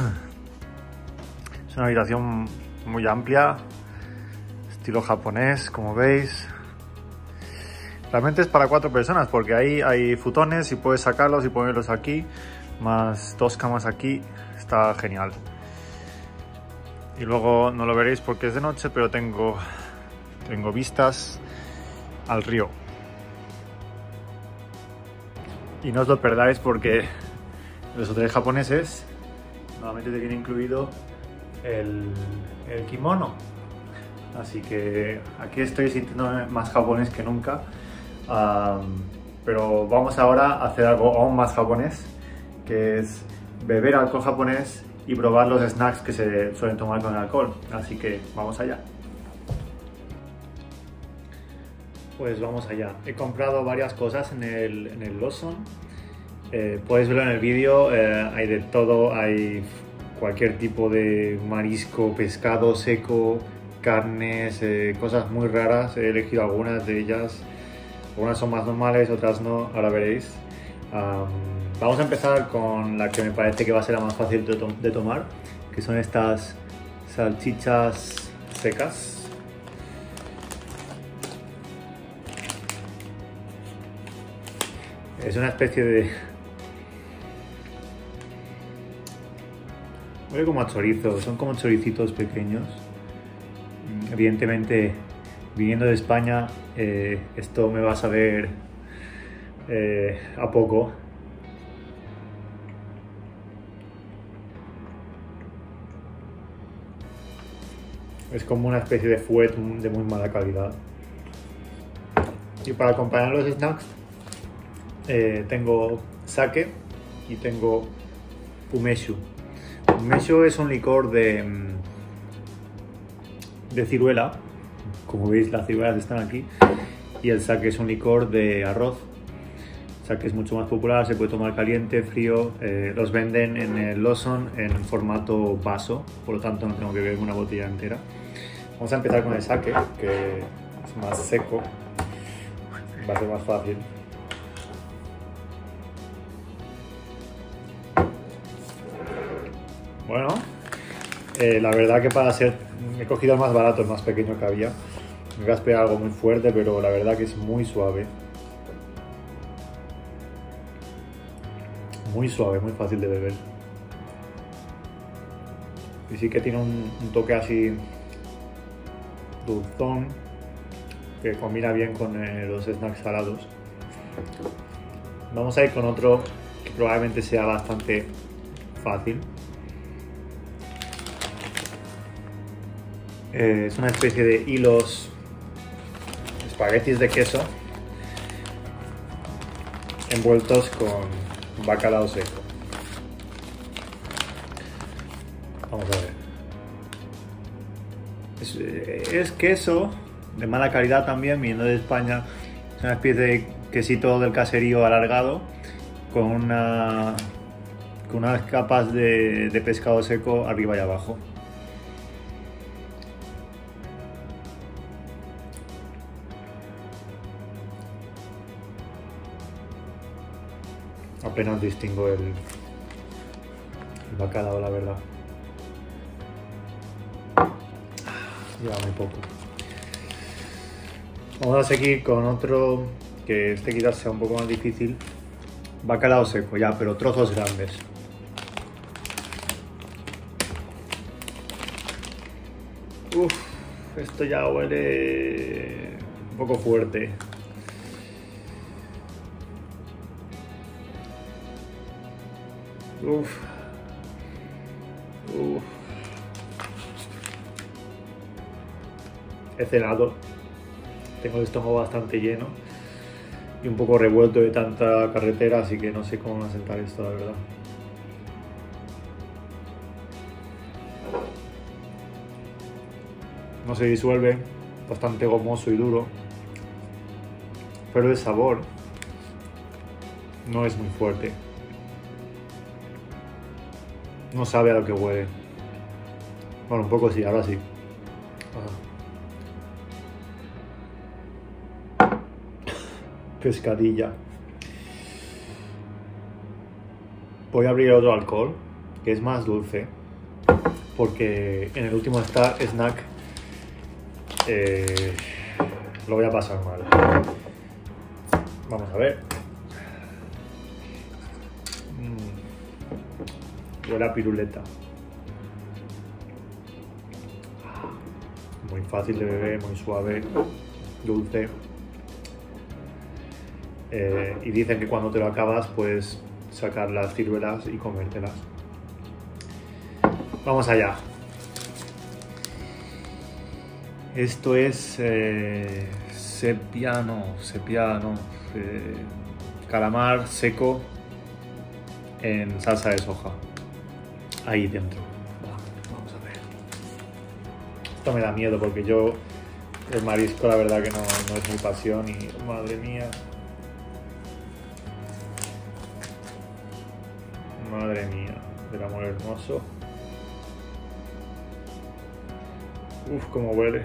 Es una habitación muy amplia, estilo japonés, como veis. Realmente es para cuatro personas porque ahí hay futones y puedes sacarlos y ponerlos aquí, más dos camas aquí, está genial. Y luego no lo veréis porque es de noche, pero tengo, tengo vistas al río. Y no os lo perdáis porque los hoteles japoneses normalmente te viene incluido el, el kimono. Así que aquí estoy sintiéndome más japonés que nunca. Um, pero vamos ahora a hacer algo aún más japonés, que es beber alcohol japonés y probar los snacks que se suelen tomar con el alcohol. Así que vamos allá. Pues vamos allá. He comprado varias cosas en el, en el Lawson Eh, puedes verlo en el vídeo, eh, hay de todo, hay cualquier tipo de marisco, pescado seco, carnes, eh, cosas muy raras. He elegido algunas de ellas, algunas son más normales, otras no, ahora veréis. Um, vamos a empezar con la que me parece que va a ser la más fácil de, to de tomar, que son estas salchichas secas. Es una especie de... huele como a chorizo, son como choricitos pequeños. Evidentemente, viniendo de España, eh, esto me va a saber eh, a poco. Es como una especie de fuet de muy mala calidad. Y para acompañar los snacks, eh, tengo sake y tengo umeshu. Umeshu es un licor de, de ciruela. Como veis, las ciruelas están aquí. Y el sake es un licor de arroz. El sake es mucho más popular, se puede tomar caliente, frío. Eh, los venden en el Lawson en formato vaso, por lo tanto no tengo que beber una botella entera. Vamos a empezar con el sake, que es más seco. Va a ser más fácil. Bueno, eh, la verdad que para ser... he cogido el más barato, el más pequeño que había. Me voy a esperar algo muy fuerte, pero la verdad que es muy suave. Muy suave, muy fácil de beber. Y sí que tiene un, un toque así dulzón, que combina bien con eh, los snacks salados. Vamos a ir con otro que probablemente sea bastante fácil. Eh, es una especie de hilos, espaguetis de queso envueltos con bacalao seco. Vamos a ver. Es, es queso de mala calidad también, viniendo de España. Es una especie de quesito del caserío alargado con, una, con unas capas de, de pescado seco arriba y abajo. Apenas distingo el, el bacalao, la verdad. Lleva muy poco. Vamos a seguir con otro, que este quizás sea un poco más difícil. Bacalao seco, ya, pero trozos grandes. Uf, esto ya huele un poco fuerte. Uf. Uf. He cenado. Tengo el estómago bastante lleno y un poco revuelto de tanta carretera, así que no sé cómo va a sentar esto, la verdad. No se disuelve, bastante gomoso y duro, pero el sabor no es muy fuerte. No sabe a lo que huele. Bueno, un poco sí, ahora sí. Ah. Pescadilla. Voy a abrir otro alcohol, que es más dulce, porque en el último snack eh, lo voy a pasar mal. Vamos a ver. Huele a piruleta. Muy fácil de beber, muy suave, dulce. Eh, y dicen que cuando te lo acabas puedes sacar las ciruelas y comértelas. Vamos allá. Esto es eh, sepia, no, sepia, no, eh, calamar seco en salsa de soja. Ahí dentro. Vamos a ver. Esto me da miedo porque yo el marisco la verdad que no, no es mi pasión y madre mía. Madre mía, del amor hermoso. Uf, cómo huele.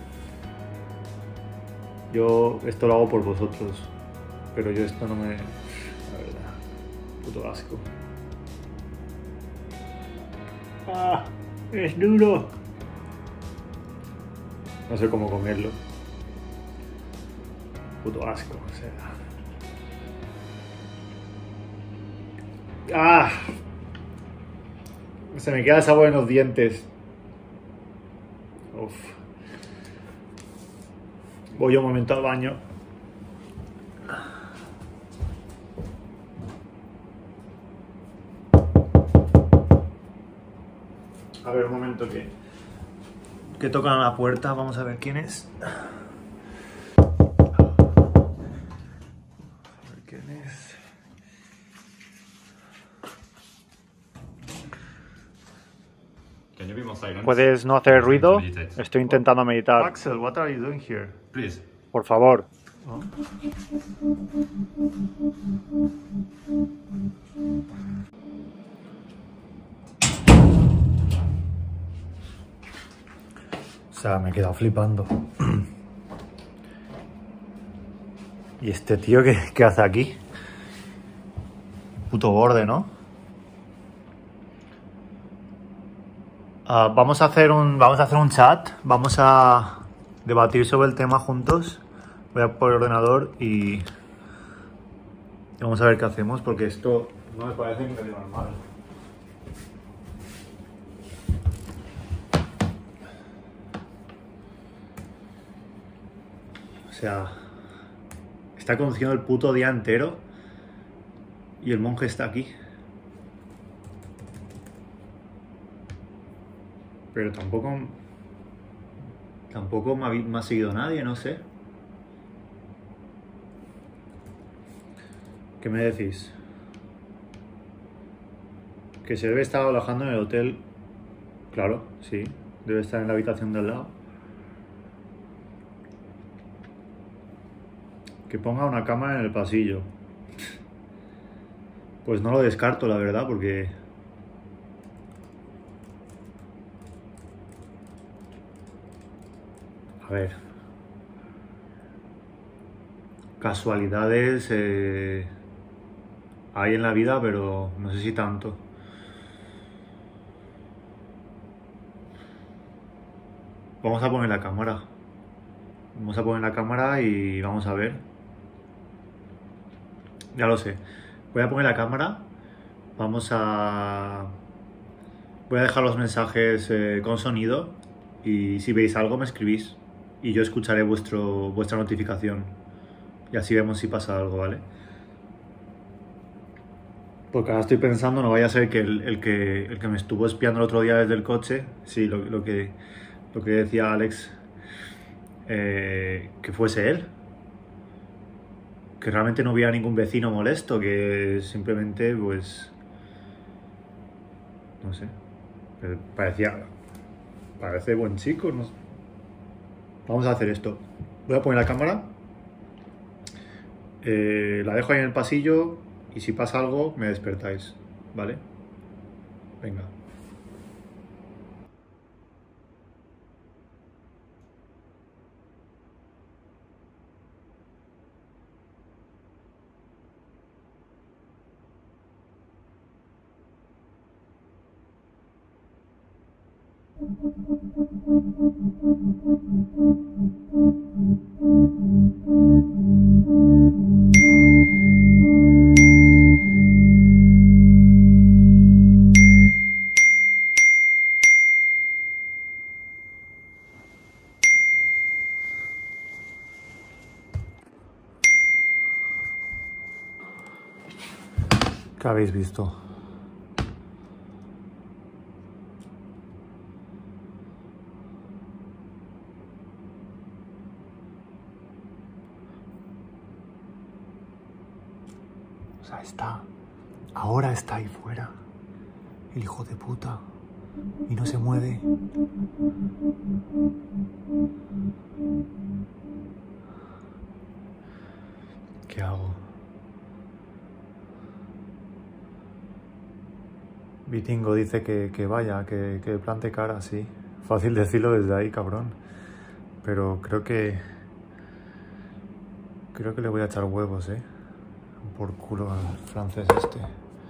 Yo esto lo hago por vosotros, pero yo esto no me... La verdad, puto asco. ¡Ah! ¡Es duro! No sé cómo comerlo. Puto asco, o sea... ¡Ah! Se me queda el sabor en los dientes. Uf. Voy un momento al baño. A ver, un momento que... Que tocan a la puerta. Vamos a ver quién es. A ver quién es. Can you be more silent? ¿Puedes no hacer ruido? Meditate. Estoy intentando meditar. Axel, what are you doing here? Please. Por favor. ¿No? O sea, me he quedado flipando. ¿Y este tío qué, qué hace aquí? Puto borde, ¿no? Ah, vamos a hacer un vamos a hacer un chat. Vamos a debatir sobre el tema juntos. Voy a por el ordenador y vamos a ver qué hacemos, porque esto no me parece ni medio normal. O sea, está conduciendo el puto día entero y el monje está aquí. Pero tampoco tampoco me ha, vi- me ha seguido nadie, no sé. ¿Qué me decís? Que se debe estar alojando en el hotel. Claro, sí. Debe estar en la habitación de al lado. Que ponga una cámara en el pasillo. Pues no lo descarto, la verdad, porque... A ver. Casualidades eh, hay en la vida, pero no sé si tanto. Vamos a poner la cámara. Vamos a poner la cámara y vamos a ver. Ya lo sé. Voy a poner la cámara. Vamos a... Voy a dejar los mensajes eh, con sonido. Y si veis algo me escribís. Y yo escucharé vuestro, vuestra notificación. Y así vemos si pasa algo, ¿vale? Porque ahora estoy pensando, no vaya a ser que el, el que el que me estuvo espiando el otro día desde el coche, sí, lo, lo que, lo que decía Alex, eh, que fuese él. Que realmente no hubiera ningún vecino molesto, que simplemente, pues... No sé. Pero parecía... Parece buen chico, no sé. Vamos a hacer esto. Voy a poner la cámara. Eh, la dejo ahí en el pasillo y si pasa algo me despertáis, ¿vale? Venga. ¿Qué habéis visto? O sea, está... Ahora está ahí fuera. El hijo de puta. Y no se mueve. ¿Qué hago? Vitingo dice que, que vaya, que, que plante cara, sí. Fácil decirlo desde ahí, cabrón. Pero creo que... Creo que le voy a echar huevos, eh. Por culo al francés este.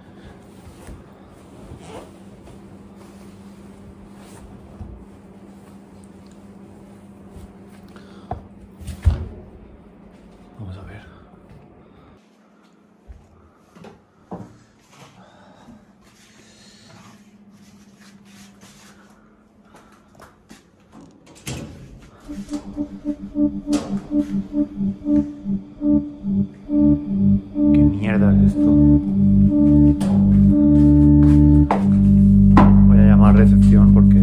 Vamos a ver. ¿Qué mierda es esto? Voy a llamar a recepción porque...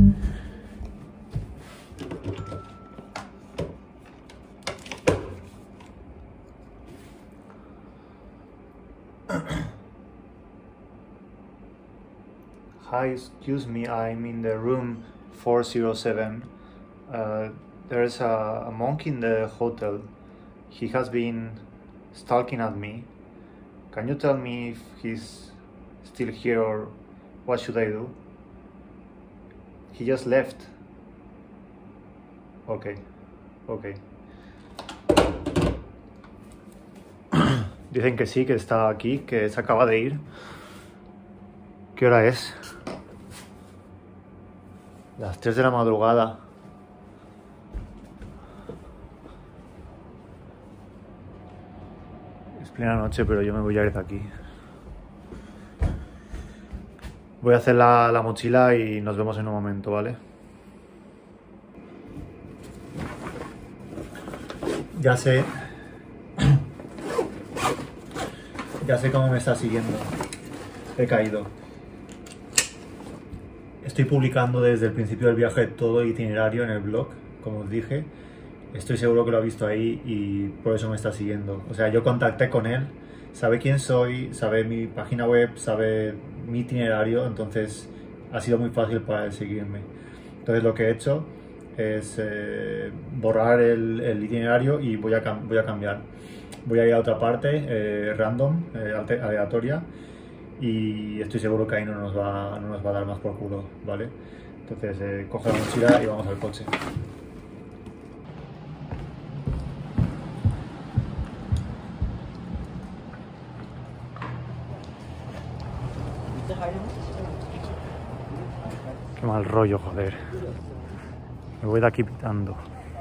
Hi, excuse me, I'm in the room four oh seven. Uh, there's a, a monk in the hotel. He has been stalking at me. Can you tell me if he's still here or what should I do? He just left. Okay, okay. Dicen que sí, que está aquí, que se acaba de ir. ¿Qué hora es? Las tres de la madrugada. Es plena noche, pero yo me voy a ir de aquí. Voy a hacer la, la mochila y nos vemos en un momento, ¿vale? Ya sé... Ya sé cómo me está siguiendo. He caído. Estoy publicando desde el principio del viaje todo el itinerario en el blog, como os dije. Estoy seguro que lo ha visto ahí y por eso me está siguiendo. O sea, yo contacté con él, sabe quién soy, sabe mi página web, sabe mi itinerario, entonces ha sido muy fácil para él seguirme. Entonces lo que he hecho es eh, borrar el, el itinerario y voy a, voy a cambiar. Voy a ir a otra parte, eh, random, eh, aleatoria. Y estoy seguro que ahí no nos va, no nos va a dar más por culo, ¿vale? Entonces, eh, coge la mochila y vamos al coche. Qué mal rollo, joder. Me voy de aquí pitando.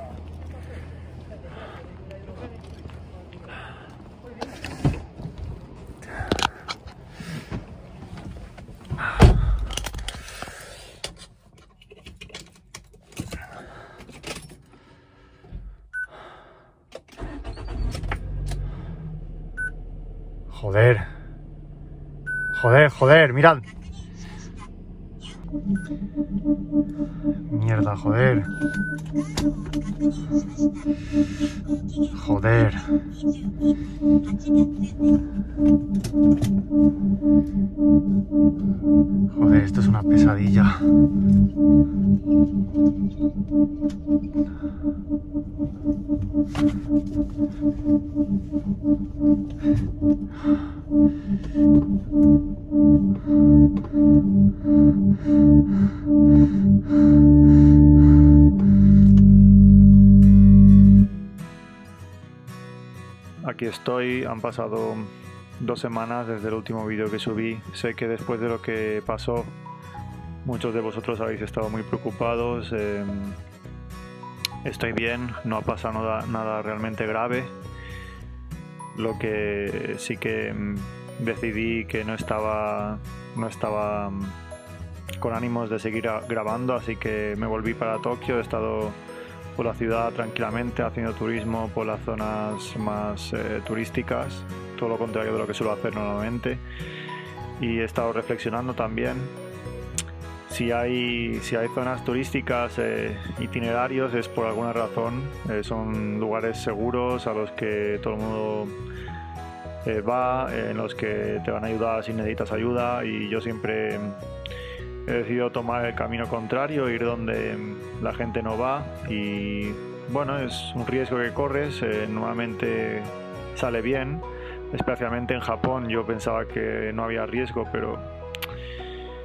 Joder. Joder, joder, mirad. Mierda, joder. Joder. Joder, esto es una pesadilla. Aquí estoy, han pasado dos semanas desde el último vídeo que subí. Sé que después de lo que pasó, muchos de vosotros habéis estado muy preocupados. Eh, estoy bien, no ha pasado nada, nada realmente grave. Lo que sí que decidí que no estaba, no estaba con ánimos de seguir grabando, así que me volví para Tokio. He estado por la ciudad tranquilamente haciendo turismo por las zonas más eh, turísticas, todo lo contrario de lo que suelo hacer normalmente, y he estado reflexionando también si hay, si hay zonas turísticas, eh, itinerarios, es por alguna razón, eh, son lugares seguros a los que todo el mundo eh, va, eh, en los que te van a ayudar si necesitas ayuda, y yo siempre he decidido tomar el camino contrario, ir donde la gente no va, y bueno, es un riesgo que corres, eh, normalmente sale bien, especialmente en Japón. Yo pensaba que no había riesgo, pero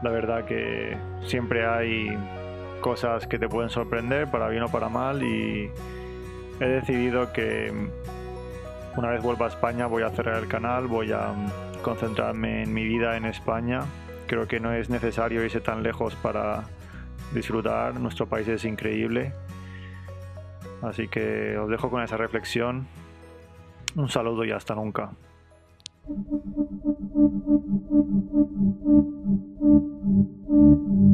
La verdad que siempre hay cosas que te pueden sorprender, para bien o para mal, y he decidido que una vez vuelva a España voy a cerrar el canal, voy a concentrarme en mi vida en España. Creo que no es necesario irse tan lejos para disfrutar, nuestro país es increíble. Así que os dejo con esa reflexión. Un saludo y hasta nunca. Thank you.